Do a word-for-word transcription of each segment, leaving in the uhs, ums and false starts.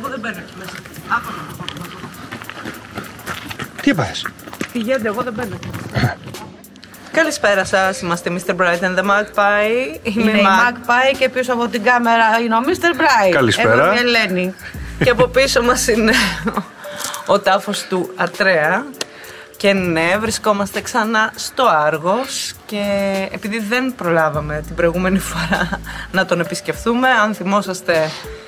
Εγώ δεν μπαίνω εκεί μέσα. Τι έπαθες? Πηγαίνετε, εγώ δεν μπαίνω. Καλησπέρα σας, είμαστε μίστερ Bright and the Magpie. Είναι η Magpie και πίσω από την κάμερα είναι ο μίστερ Bright. Καλησπέρα. Εγώ η Ελένη. Και από πίσω μας είναι ο τάφος του Ατρέα. Και ναι, βρισκόμαστε ξανά στο Άργος και επειδή δεν προλάβαμε την προηγούμενη φορά να τον επισκεφθούμε, αν θυμόσαστε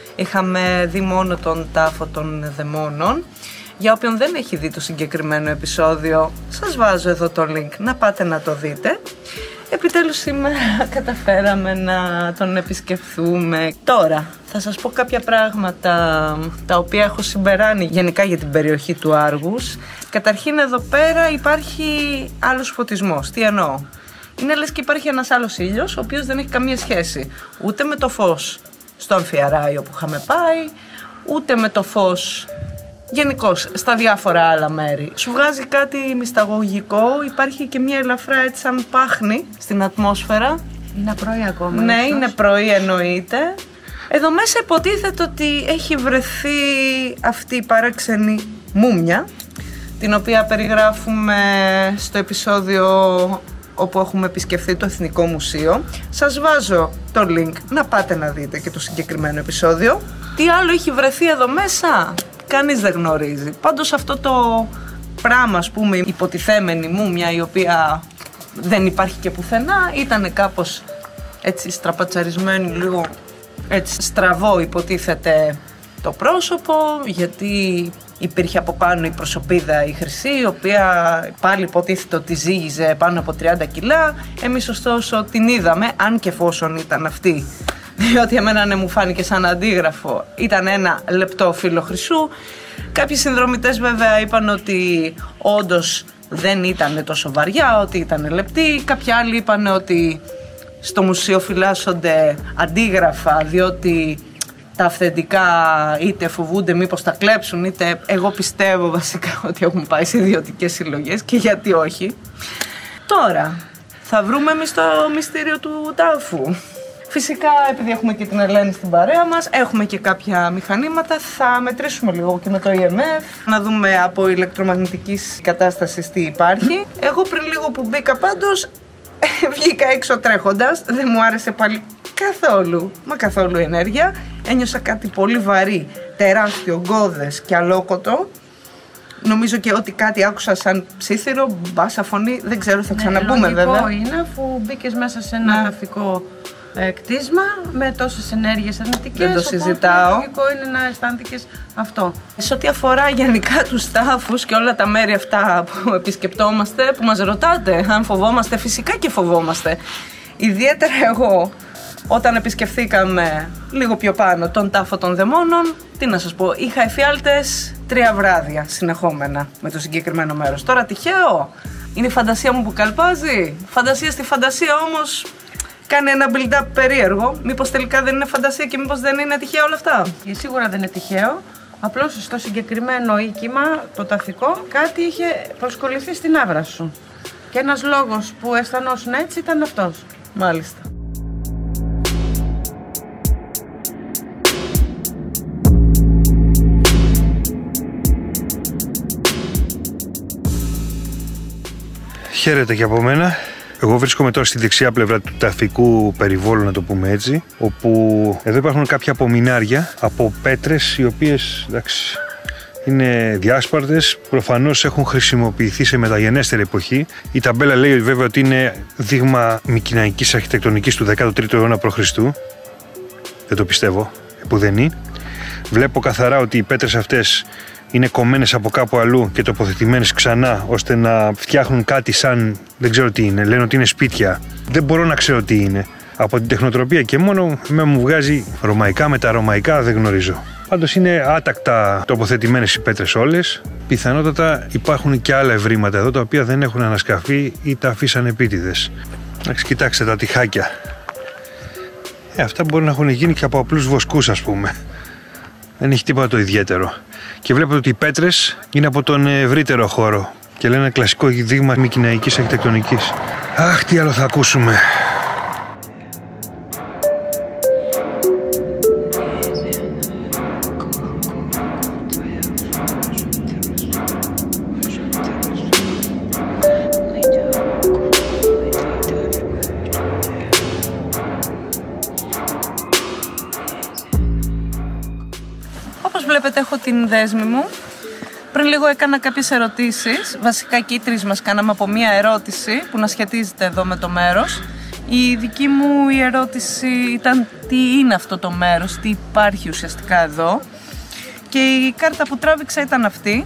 είχαμε δει μόνο τον τάφο των δαιμόνων. Για όποιον δεν έχει δει το συγκεκριμένο επεισόδιο, σας βάζω εδώ το link να πάτε να το δείτε. Επιτέλους σήμερα καταφέραμε να τον επισκεφθούμε. Τώρα θα σας πω κάποια πράγματα τα οποία έχω συμπεράνει γενικά για την περιοχή του Άργους. Καταρχήν εδώ πέρα υπάρχει άλλος φωτισμός. Τι εννοώ? Είναι λες και υπάρχει ένας άλλος ήλιος ο οποίος δεν έχει καμία σχέση ούτε με το φως στο Αμφιαράιο που είχαμε πάει, ούτε με το φως γενικώς στα διάφορα άλλα μέρη. Σου βγάζει κάτι μυσταγωγικό, υπάρχει και μια ελαφρά έτσι σαν πάχνη στην ατμόσφαιρα. Είναι πρωί ακόμα. Ναι, ίσως. είναι πρωί εννοείται. Εδώ μέσα υποτίθεται ότι έχει βρεθεί αυτή η παράξενη μούμια, την οποία περιγράφουμε στο επεισόδιο όπου έχουμε επισκεφθεί το Εθνικό Μουσείο. Σας βάζω το link να πάτε να δείτε και το συγκεκριμένο επεισόδιο. Τι άλλο έχει βρεθεί εδώ μέσα? Κανείς δεν γνωρίζει. Πάντως αυτό το πράγμα, ας πούμε, υποτιθέμενη μούμια, η οποία δεν υπάρχει και πουθενά, ήταν κάπως έτσι στραπατσαρισμένη, λίγο έτσι στραβό υποτίθεται το πρόσωπο, γιατί υπήρχε από πάνω η προσωπίδα η χρυσή, η οποία πάλι υποτίθεται ότι ζύγιζε πάνω από τριάντα κιλά. Εμείς ωστόσο την είδαμε, αν και εφόσον ήταν αυτή, διότι εμένα ναι, μου φάνηκε σαν αντίγραφο, ήταν ένα λεπτό φύλλο χρυσού. Κάποιοι συνδρομητές βέβαια είπαν ότι όντως δεν ήταν τόσο βαριά, ότι ήταν λεπτή. Κάποιοι άλλοι είπαν ότι στο μουσείο φυλάσσονται αντίγραφα, διότι τα αυθεντικά είτε φοβούνται μήπως τα κλέψουν, είτε εγώ πιστεύω βασικά ότι έχουν πάει σε ιδιωτικές συλλογές και γιατί όχι. Τώρα θα βρούμε εμείς το μυστήριο του τάφου. Φυσικά, επειδή έχουμε και την Ελένη στην παρέα μας, έχουμε και κάποια μηχανήματα, θα μετρήσουμε λίγο και με το ι εμ εφ, να δούμε από ηλεκτρομαγνητικής κατάστασης τι υπάρχει. Εγώ πριν λίγο που μπήκα πάντως, βγήκα έξω τρέχοντας, δεν μου άρεσε πάλι καθόλου, μα καθόλου η ενέργεια. Ένιωσα κάτι πολύ βαρύ, τεράστιο, γκώδες και αλόκοτο. Νομίζω και ότι κάτι άκουσα σαν ψήθυρο, μπάσα φωνή, δεν ξέρω, θα ξαναμπούμε ναι, βέβαια. Είναι αφού μπήκες μέσα σε ένα ναι. ταφικό ε, κτίσμα με τόσες ενέργειες αρνητικές. Δεν το συζητάω. Το λογικό είναι να αισθάνθηκες αυτό. Σε ό,τι αφορά γενικά τους τάφους και όλα τα μέρη αυτά που επισκεπτόμαστε, που μας ρωτάτε αν φοβόμαστε, φυσικά και φοβόμαστε. Ιδιαίτερα εγώ, όταν επισκεφθήκαμε λίγο πιο πάνω τον τάφο των δαιμόνων, τι να σας πω, είχα εφιάλτες τρία βράδια συνεχόμενα με το συγκεκριμένο μέρος. Τώρα τυχαίο, είναι η φαντασία μου που καλπάζει. Φαντασία στη φαντασία όμως κάνει ένα build-up περίεργο. Μήπως τελικά δεν είναι φαντασία και μήπως δεν είναι τυχαίο όλα αυτά? Και σίγουρα δεν είναι τυχαίο. Απλώς στο συγκεκριμένο οίκημα, το ταφικό, κάτι είχε προσκοληθεί στην άβρα σου. Και ένας λόγος που αισθανόσουν έτσι ήταν αυτός. Μάλιστα. Χαίρετε και από μένα. Εγώ βρίσκομαι τώρα στη δεξιά πλευρά του ταφικού περιβόλου, να το πούμε έτσι, όπου εδώ υπάρχουν κάποια απομεινάρια από πέτρες, οι οποίες, εντάξει, είναι διάσπαρτες, προφανώς έχουν χρησιμοποιηθεί σε μεταγενέστερη εποχή. Η ταμπέλα λέει βέβαια ότι είναι δείγμα μικηναϊκής αρχιτεκτονικής του δέκατου τρίτου αιώνα π.Χ. Δεν το πιστεύω, επουδενή. Βλέπω καθαρά ότι οι πέτρες αυτές είναι κομμένες από κάπου αλλού και τοποθετημένες ξανά, ώστε να φτιάχνουν κάτι σαν, δεν ξέρω τι είναι, λένε ότι είναι σπίτια. Δεν μπορώ να ξέρω τι είναι. Από την τεχνοτροπία και μόνο με μου βγάζει ρωμαϊκά, μεταρωμαϊκά, δεν γνωρίζω. Πάντως είναι άτακτα τοποθετημένες οι πέτρες όλες. Πιθανότατα υπάρχουν και άλλα ευρήματα εδώ τα οποία δεν έχουν ανασκαφεί ή τα αφήσαν επίτηδες. Εντάξει, κοιτάξτε τα τυχάκια. Ε, αυτά μπορεί να έχουν γίνει και από απλούς βοσκούς, ας πούμε. Δεν έχει τίποτα το ιδιαίτερο. Και βλέπετε ότι οι πέτρες είναι από τον ευρύτερο χώρο και λένε κλασικό δείγμα μικηναϊκής αρχιτεκτονικής. Αχ, τι άλλο θα ακούσουμε. βλέπετε έχω την δέσμη μου. Πριν λίγο έκανα κάποιες ερωτήσεις, βασικά και οι τρεις μας κάναμε από μία ερώτηση που να σχετίζεται εδώ με το μέρος. Η δική μου η ερώτηση ήταν τι είναι αυτό το μέρος, τι υπάρχει ουσιαστικά εδώ. Και η κάρτα που τράβηξα ήταν αυτή.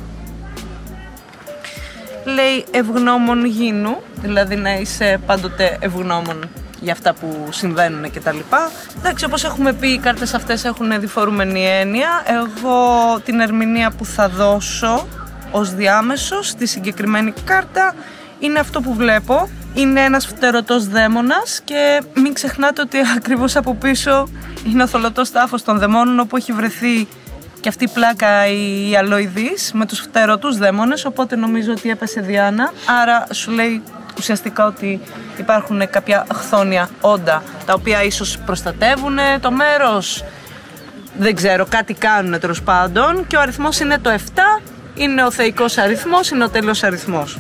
Λέει ευγνώμων γίνου, δηλαδή να είσαι πάντοτε ευγνώμων για αυτά που συμβαίνουν και τα λοιπά. Εντάξει, όπως έχουμε πει, οι κάρτες αυτές έχουν διφορούμενη έννοια. Εγώ την ερμηνεία που θα δώσω ως διάμεσος στη συγκεκριμένη κάρτα είναι αυτό που βλέπω. Είναι ένας φτερωτός δαίμονας και μην ξεχνάτε ότι ακριβώς από πίσω είναι ο θολωτός τάφος των δαιμόνων, όπου έχει βρεθεί και αυτή η πλάκα η αλοειδής με τους φτερωτούς δαίμονες, οπότε νομίζω ότι έπεσε Διάνα. Άρα σου λέει ουσιαστικά ότι υπάρχουν κάποια χθόνια όντα τα οποία ίσως προστατεύουν το μέρος, δεν ξέρω, κάτι κάνουν τέλος πάντων, και ο αριθμός είναι το επτά, είναι ο θεϊκός αριθμός, είναι ο τέλειος αριθμός.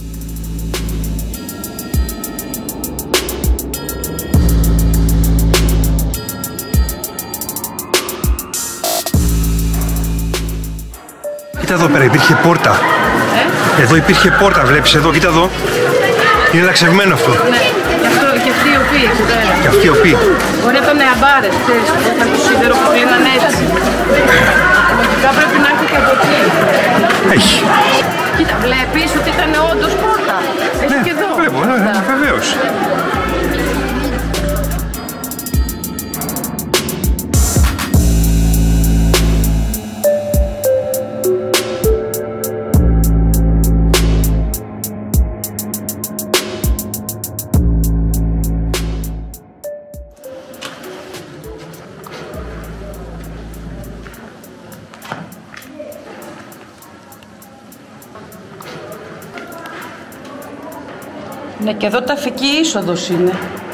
Κοίτα εδώ πέρα, υπήρχε πόρτα. Ε? Εδώ υπήρχε πόρτα, βλέπεις εδώ, κοίτα εδώ. Είναι λαξευμένο αυτό. Ναι, και, αυτό, και αυτοί οι οποίοι εκεί πέρα. Και αυτοί οι οποίοι. Μπορεί να ήταν αμπάρες, ξέρεις, όταν το σίδερο που κλείνανε έτσι. Λογικά πρέπει να έχει και από εκεί. Έχει. Κοίτα, βλέπεις ότι ήταν όντως πόρτα. Έχει ναι, και εδώ. Βλέπω, ναι, ναι, βεβαίως. Ναι, και εδώ ταφική είσοδος είναι.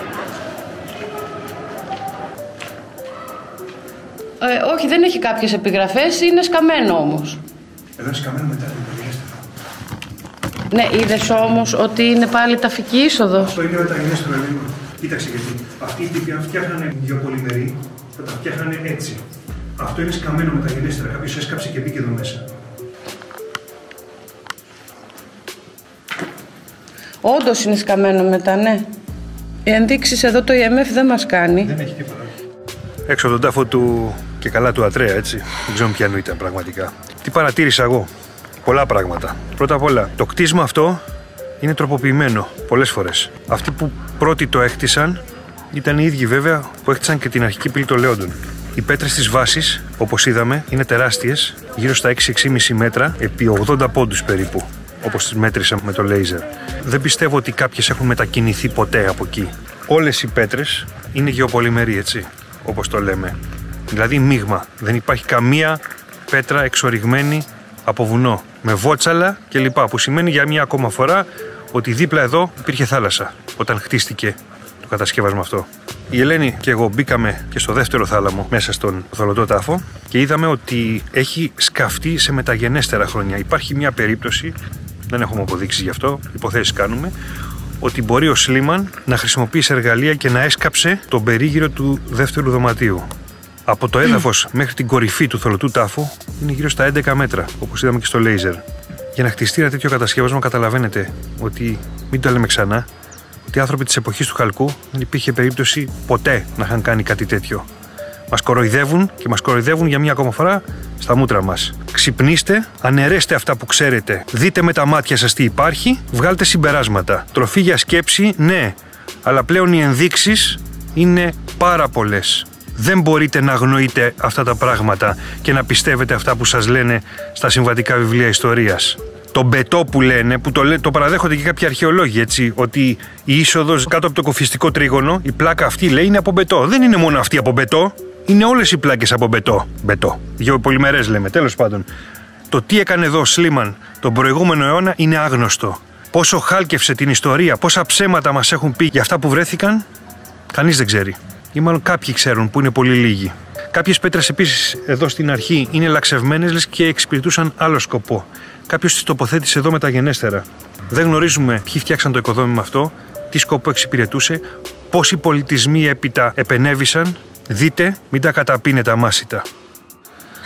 Ε, όχι, δεν έχει κάποιες επιγραφές, είναι σκαμμένο όμως. Εδώ είναι σκαμμένο μετά την μεταγενέστερο. Ναι, είδες όμως ότι είναι πάλι ταφική είσοδος. Αυτό είναι μεταγενέστερο λίγο. Κοίταξε γιατί αυτοί οι τύποι αν φτιάχνανε γεωπολιμερή, θα τα φτιάχνανε έτσι. Αυτό είναι σκαμμένο μεταγενέστερα. Κάποιος έσκαψε και μπήκε εδώ μέσα. Όντως είναι σκαμμένο μετά, ναι. Οι ενδείξεις εδώ το ι εμ εφ δεν μας κάνει. Δεν έχει τίποτα. Έξω από τον τάφο του και καλά του Ατρέα, έτσι. Δεν ξέρω ποιανού ήταν πραγματικά. Τι παρατήρησα εγώ. Πολλά πράγματα. Πρώτα απ' όλα, το κτίσμα αυτό είναι τροποποιημένο πολλές φορές. Αυτοί που πρώτοι το έχτισαν ήταν οι ίδιοι βέβαια που έχτισαν και την αρχική πύλη των Λέοντων. Οι πέτρες της βάσης, όπως είδαμε, είναι τεράστιες, γύρω στα έξι έξι κόμμα πέντε μέτρα, επί ογδόντα πόντους περίπου, όπως τις μέτρησα με το λέιζερ. Δεν πιστεύω ότι κάποιες έχουν μετακινηθεί ποτέ από εκεί. Όλες οι πέτρες είναι γεωπολιμερή, έτσι, όπως το λέμε. Δηλαδή μείγμα. Δεν υπάρχει καμία πέτρα εξοριγμένη από βουνό, με βότσαλα κλπ. Που σημαίνει για μια ακόμα φορά ότι δίπλα εδώ υπήρχε θάλασσα όταν χτίστηκε το κατασκεύασμα αυτό. Η Ελένη και εγώ μπήκαμε και στο δεύτερο θάλαμο μέσα στον θολωτό τάφο και είδαμε ότι έχει σκαφτεί σε μεταγενέστερα χρόνια. Υπάρχει μια περίπτωση, δεν έχουμε αποδείξεις γι' αυτό, υποθέσεις κάνουμε, ότι μπορεί ο Σλίμαν να χρησιμοποιήσει εργαλεία και να έσκαψε τον περίγυρο του δεύτερου δωματίου. Από το έδαφος mm. μέχρι την κορυφή του θολωτού τάφου είναι γύρω στα έντεκα μέτρα, όπως είδαμε και στο λέιζερ. Για να χτιστεί ένα τέτοιο κατασκεύασμα, καταλαβαίνετε ότι, μην το λέμε ξανά, ότι οι άνθρωποι της εποχής του Χαλκού δεν υπήρχε περίπτωση ποτέ να είχαν κάνει κάτι τέτοιο. Μας κοροϊδεύουν και μας κοροϊδεύουν για μια ακόμα φορά στα μούτρα μας. Ξυπνήστε, αναιρέστε αυτά που ξέρετε, δείτε με τα μάτια σας τι υπάρχει, βγάλτε συμπεράσματα. Τροφή για σκέψη, ναι, αλλά πλέον οι ενδείξεις είναι πάρα πολλές. Δεν μπορείτε να αγνοείτε αυτά τα πράγματα και να πιστεύετε αυτά που σας λένε στα συμβατικά βιβλία ιστορίας. Το μπετό που λένε, που το, το παραδέχονται και κάποιοι αρχαιολόγοι, έτσι, ότι η είσοδος κάτω από το κοφιστικό τρίγωνο, η πλάκα αυτή λέει είναι από μπετό. Δεν είναι μόνο αυτή από μπετό, είναι όλες οι πλάκες από μπετό. Μπετό. Γεωπολιμερές λέμε, τέλος πάντων. Το τι έκανε εδώ ο Σλίμαν τον προηγούμενο αιώνα είναι άγνωστο. Πόσο χάλκευσε την ιστορία, πόσα ψέματα μας έχουν πει για αυτά που βρέθηκαν, κανείς δεν ξέρει. Ή μάλλον κάποιοι ξέρουν, που είναι πολύ λίγοι. Κάποιες πέτρες επίσης εδώ στην αρχή είναι λαξευμένες, λες και εξυπηρετούσαν άλλο σκοπό. Κάποιος τις τοποθέτησε εδώ μεταγενέστερα. Δεν γνωρίζουμε ποιοι φτιάξαν το οικοδόμημα αυτό, τι σκοπό εξυπηρετούσε, πόσοι πολιτισμοί έπειτα επενέβησαν. Δείτε, μην τα καταπίνετε αμάσιτα.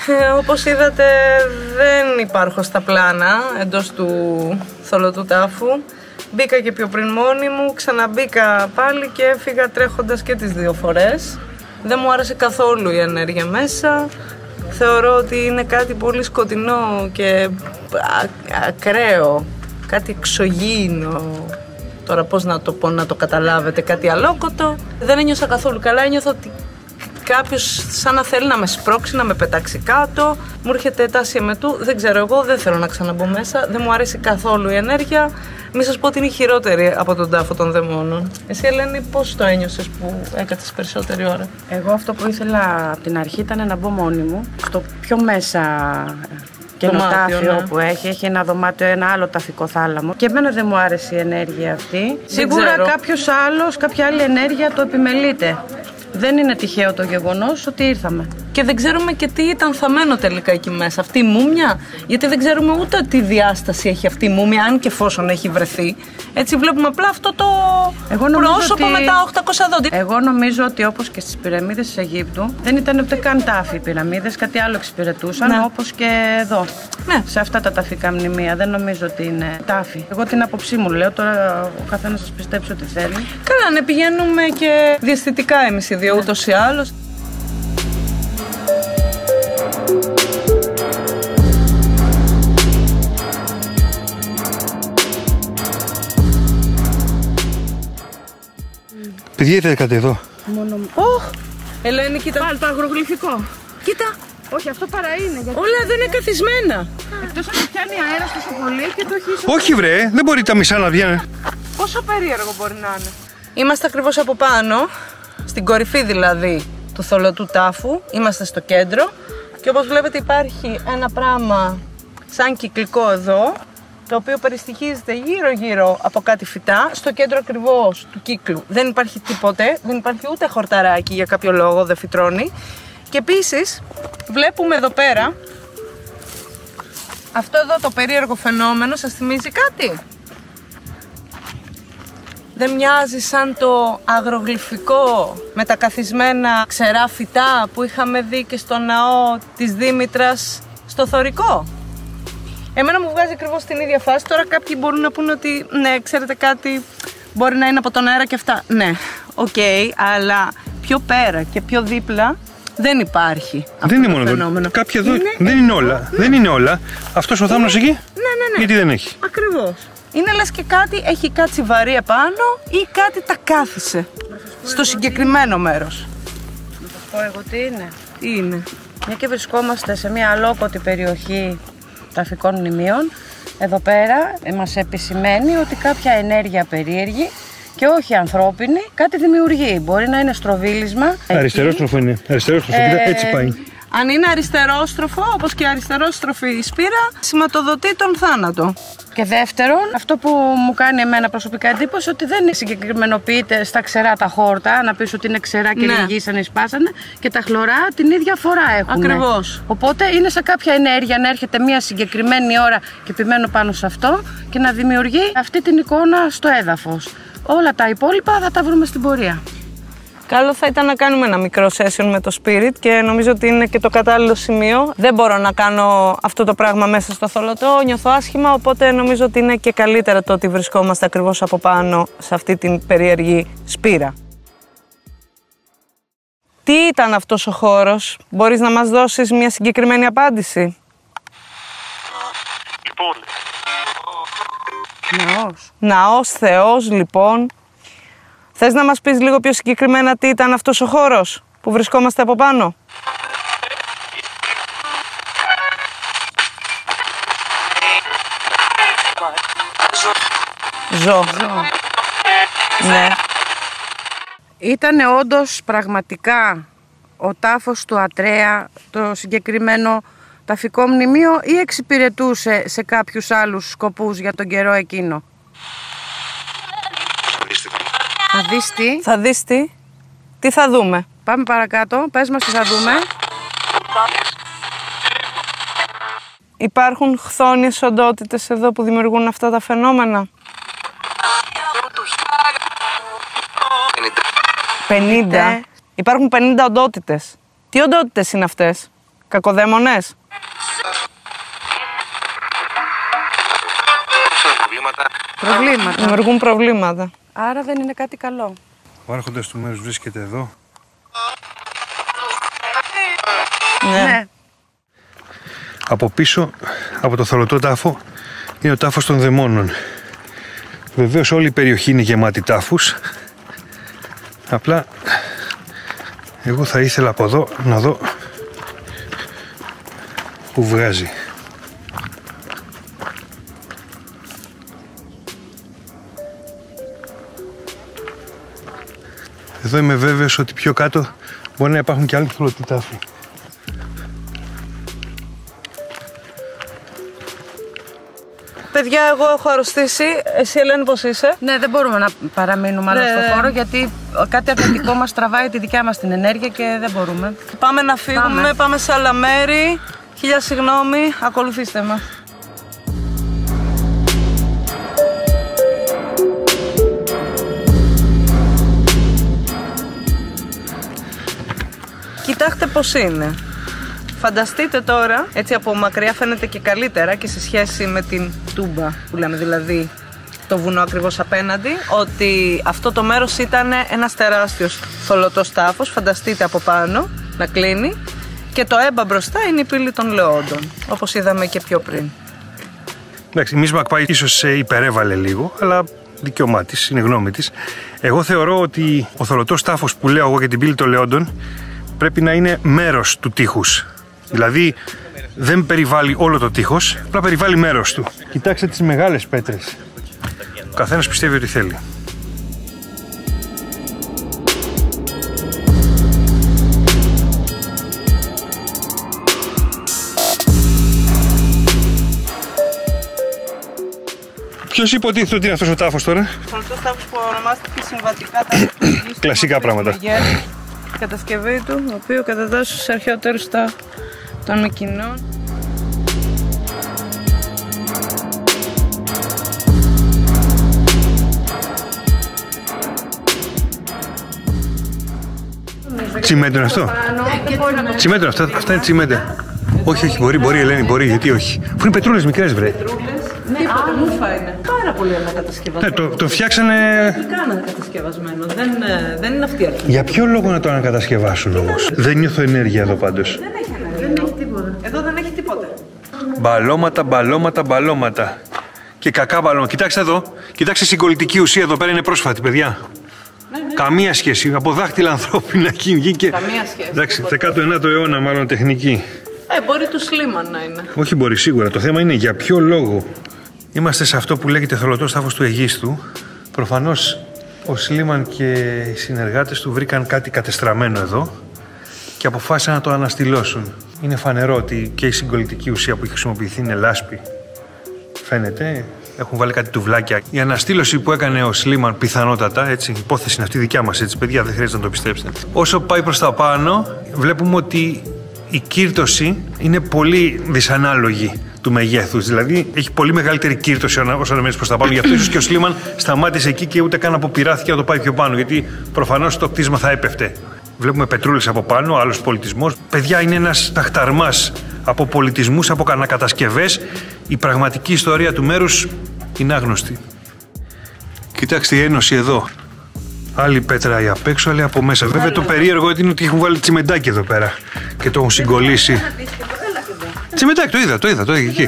Ε, όπως είδατε, δεν υπάρχω στα πλάνα εντός του θολωτού τάφου. Μπήκα και πιο πριν μόνη μου, ξαναμπήκα πάλι και έφυγα τρέχοντας και τις δύο φορές. Δεν μου άρεσε καθόλου η ενέργεια μέσα. Θεωρώ ότι είναι κάτι πολύ σκοτεινό και ακραίο, κάτι εξωγήινο. Τώρα πώς να το πω, να το καταλάβετε, κάτι αλόκοτο. Δεν ένιωσα καθόλου καλά, ένιωθα ότι κάποιος σαν να θέλει να με σπρώξει, να με πετάξει κάτω. Μου έρχεται τάση εμετού, δεν ξέρω, εγώ δεν θέλω να ξαναμπω μέσα. Δεν μου αρέσει καθόλου η ενέργεια. Μη σας πω ότι είναι χειρότερη από τον τάφο των δαιμόνων. Εσύ, Ελένη, πώς το ένιωσες που έκατσες περισσότερη ώρα? Εγώ αυτό που ήθελα από την αρχή ήταν να μπω μόνη μου, στο πιο μέσα καινοτάφιο, ναι, που έχει. Έχει ένα δωμάτιο, ένα άλλο ταφικό θάλαμο. Και εμένα δεν μου άρεσε η ενέργεια αυτή. Σίγουρα κάποιος άλλος, κάποια άλλη ενέργεια το επιμελείται. Δεν είναι τυχαίο το γεγονός ότι ήρθαμε. Και δεν ξέρουμε και τι ήταν θαμμένο τελικά εκεί μέσα, αυτή η μούμια. Γιατί δεν ξέρουμε ούτε τι διάσταση έχει αυτή η μούμια, αν και εφόσον έχει βρεθεί. Έτσι βλέπουμε απλά αυτό το Εγώ πρόσωπο ότι... με τα οκτακόσια δόντια. Εγώ νομίζω ότι όπως και στις πυραμίδες της Αιγύπτου, δεν ήταν ούτε καν τάφοι οι πυραμίδες, κάτι άλλο εξυπηρετούσαν, ναι, όπως και εδώ. Ναι. Σε αυτά τα ταφικά μνημεία. Δεν νομίζω ότι είναι τάφοι. Εγώ την άποψή μου λέω, τώρα ο καθένας σας πιστέψει ό,τι θέλει. Καλά, ναι, πηγαίνουμε και διαισθητικά εμείς οι δύο, ναι, ούτως ή άλλως. Παιδιά, είδατε κάτι εδώ? Μόνο... Oh, Ελένη, κοίτα. Πάλι το αγρογλυφικό. Κοίτα. Όχι, αυτό παρά είναι. Γιατί... Όλα δεν είναι καθισμένα. Εκτός αν πιάνει αέρα τόσο πολύ και το έχει... Όχι βρε, δεν μπορεί τα μισά να βγαίνουν. Πόσο περίεργο μπορεί να είναι. Είμαστε ακριβώς από πάνω, στην κορυφή δηλαδή του θολωτού τάφου. Είμαστε στο κέντρο και όπως βλέπετε υπάρχει ένα πράγμα σαν κυκλικό εδώ, το οποίο περιστοιχίζεται γύρω γύρω από κάτι φυτά, στο κέντρο ακριβώς του κύκλου. Δεν υπάρχει τίποτε, δεν υπάρχει ούτε χορταράκι για κάποιο λόγο, δεν φυτρώνει. Και επίσης βλέπουμε εδώ πέρα αυτό εδώ το περίεργο φαινόμενο, σας θυμίζει κάτι? Δεν μοιάζει σαν το αγρογλυφικό με τα καθισμένα ξερά φυτά που είχαμε δει και στο ναό της Δήμητρας στο Θωρικό? Εμένα μου βγάζει ακριβώς την ίδια φάση. Τώρα κάποιοι μπορούν να πούνε ότι ναι, ξέρετε κάτι, μπορεί να είναι από τον αέρα και αυτά. Ναι, οκ, okay, αλλά πιο πέρα και πιο δίπλα δεν υπάρχει αυτό δεν είναι το μόνο φαινόμενο. Κάποια εδώ είναι, δεν είναι όλα. Ναι. Δεν είναι όλα. Αυτός ο θάμνος εκεί, ναι, ναι, ναι, γιατί δεν έχει? Ακριβώς. Είναι λες και κάτι έχει κάτσει βαρύ επάνω ή κάτι τα κάθισε στο εγώ συγκεκριμένο τι... μέρος. Να σας πω εγώ τι είναι. Τι είναι? Μια και βρισκόμαστε σε μια αλόκοτη περιοχή ταφικών μνημείων, εδώ πέρα μας επισημαίνει ότι κάποια ενέργεια περίεργη και όχι ανθρώπινη κάτι δημιουργεί. Μπορεί να είναι στροβίλισμα. Αριστερόστροφο είναι. Αριστερόστροφο, ε... έτσι πάει. Αν είναι αριστερόστροφο, όπως και αριστερόστροφη η σπήρα, σηματοδοτεί τον θάνατο. Και δεύτερον, αυτό που μου κάνει εμένα προσωπικά εντύπωση, ότι δεν συγκεκριμενοποιείται στα ξερά τα χόρτα, να πεις ότι είναι ξερά και ναι, λυγίσανε, σπάσανε, και τα χλωρά την ίδια φορά έχουν. Ακριβώς. Οπότε είναι σε κάποια ενέργεια να έρχεται μια συγκεκριμένη ώρα και επιμένω πάνω σε αυτό και να δημιουργεί αυτή την εικόνα στο έδαφος. Όλα τα υπόλοιπα θα τα βρούμε στην πορεία. Καλό θα ήταν να κάνουμε ένα μικρό session με το Spirit και νομίζω ότι είναι και το κατάλληλο σημείο. Δεν μπορώ να κάνω αυτό το πράγμα μέσα στο θολωτό, νιώθω άσχημα, οπότε νομίζω ότι είναι και καλύτερα το ότι βρισκόμαστε ακριβώς από πάνω σε αυτή την περίεργη σπήρα. Τι ήταν αυτός ο χώρος? Μπορείς να μας δώσεις μια συγκεκριμένη απάντηση? Λοιπόν. Ναός. Ναός, Θεός, λοιπόν. Θες να μας πεις λίγο πιο συγκεκριμένα τι ήταν αυτός ο χώρος που βρισκόμαστε από πάνω? Ζω. Ζω. Ναι. Ήτανε όντως πραγματικά ο τάφος του Ατρέα, το συγκεκριμένο ταφικό μνημείο, ή εξυπηρετούσε σε κάποιους άλλους σκοπούς για τον καιρό εκείνο? Θα δεις τι. Θα δεις τι. Τι θα δούμε? Πάμε παρακάτω. Πες μας τι θα δούμε. Υπάρχουν χθόνιες οντότητες εδώ που δημιουργούν αυτά τα φαινόμενα? πενήντα. Υπάρχουν πενήντα οντότητες. Τι οντότητες είναι αυτές? Κακοδαίμονες. Προβλήματα. Προβλήματα. Δημιουργούν προβλήματα. Άρα δεν είναι κάτι καλό. Ο άρχοντας του μέρους βρίσκεται εδώ. Ναι. ναι. Από πίσω, από το θολωτό τάφο, είναι ο τάφος των δαιμόνων. Βεβαίως όλη η περιοχή είναι γεμάτη τάφους. Απλά εγώ θα ήθελα από εδώ να δω που βγάζει. Εδώ είμαι βέβαιος ότι πιο κάτω μπορεί να υπάρχουν και άλλοι θολωτοί τάφοι. Παιδιά, εγώ έχω αρρωστήσει. Εσύ, Ελένη, πώς είσαι? Ναι, δεν μπορούμε να παραμείνουμε άλλο ναι. στο χώρο, γιατί κάτι αρνητικό μας τραβάει τη δικιά μας την ενέργεια και δεν μπορούμε. Πάμε να φύγουμε, πάμε, πάμε σε άλλα μέρη. Χίλια συγγνώμη, ακολουθήστε μας. Κοιτάξτε πώς είναι. Φανταστείτε τώρα, έτσι από μακριά φαίνεται και καλύτερα και σε σχέση με την τούμπα που λέμε, δηλαδή το βουνό ακριβώς απέναντι, ότι αυτό το μέρος ήταν ένας τεράστιος θολωτός τάφος, φανταστείτε από πάνω να κλείνει, και το έμπα μπροστά είναι η πύλη των Λεόντων, όπως είδαμε και πιο πριν. Εντάξει, η Miss McPie ίσως υπερέβαλε λίγο, αλλά δικαίωμά της, είναι γνώμη της. Εγώ θεωρώ ότι ο θολωτός τάφος που λέω εγώ για την πύλη των Λεόντων πρέπει να είναι μέρος του τείχους. Δηλαδή δεν περιβάλλει όλο το τείχος, απλά περιβάλλει μέρος του. Κοιτάξτε τις μεγάλες πέτρες. Ο καθένας πιστεύει ότι θέλει. Ποιος υποτίθεται ότι είναι αυτός ο τάφος τώρα? Ο θολωτός τάφος που ονομάστηκε συμβατικά τα κλασικά πράγματα. Η κατασκευή του, ο οποίο κατατάσσεται στους αρχαιότερους των Μικηνών. Τσιμέντο είναι αυτό? Τσιμέντο είναι αυτό, αυτά είναι τσιμέντο. Όχι, όχι, μπορεί, μπορεί, Ελένη, μπορεί, γιατί όχι. Αφού είναι πετρούλες μικρές, βρε. Ναι, τίποτα, μούφα είναι. Πάρα πολύ ανακατασκευασμένο. Ναι, το, το φτιάξανε. Τελικά ανακατασκευασμένο. Δεν, δεν είναι αυτή η αρχή. Για ποιο λόγο να το ανακατασκευάσουν όμως? Δεν νιώθω ενέργεια εδώ πάντως. Δεν έχει ενέργεια. Δεν έχει τίποτα. Εδώ δεν έχει τίποτα. Μπαλώματα, μπαλώματα, μπαλώματα. Και κακά μπαλώματα. Κοιτάξτε εδώ. Κοιτάξτε, η συγκολλητική ουσία εδώ πέρα είναι πρόσφατη, παιδιά. Ναι, ναι. Καμία σχέση. Από δάχτυλα ανθρώπινα γίνει και. Καμία σχέση. Εντάξει, δέκατο ένατο αιώνα μάλλον τεχνική. Ε, μπορεί του Σλίμαν να είναι. Όχι, μπορεί σίγουρα. Το θέμα είναι για ποιο λόγο. Είμαστε σε αυτό που λέγεται θολωτός τάφος του Αιγίστου. Προφανώς ο Σλίμαν και οι συνεργάτες του βρήκαν κάτι κατεστραμμένο εδώ και αποφάσισαν να το αναστηλώσουν. Είναι φανερό ότι και η συγκολλητική ουσία που έχει χρησιμοποιηθεί είναι λάσπη. Φαίνεται. Έχουν βάλει κάτι τουβλάκια. Η αναστήλωση που έκανε ο Σλίμαν, πιθανότατα, έτσι, η υπόθεση είναι αυτή δικιά μας, έτσι, παιδιά, δεν χρειάζεται να το πιστέψετε. Όσο πάει προς τα πάνω, βλέπουμε ότι η κύρτωση είναι πολύ δυσανάλογη του μεγέθους. Δηλαδή έχει πολύ μεγαλύτερη κύρτωση όσο αναμένεις προς τα πάνω. Γι' αυτό ίσως και ο Σλίμαν σταμάτησε εκεί και ούτε καν αποπειράθηκε να το πάει πιο πάνω. Γιατί προφανώς το κτίσμα θα έπεφτε. Βλέπουμε πετρούλες από πάνω, άλλος πολιτισμός. Παιδιά, είναι ένας ταχταρμάς από πολιτισμούς, από ανακατασκευές. Η πραγματική ιστορία του μέρους είναι άγνωστη. Κοιτάξτε η ένωση εδώ. Άλλη πέτρα απ' έξω, άλλη από μέσα. Βέβαια το περίεργο είναι ότι έχουν βάλει τσιμεντάκι εδώ πέρα και το έχουν συγκολλήσει. Τσιμεντάκι, το είδα, το είδα, το είδα εκεί.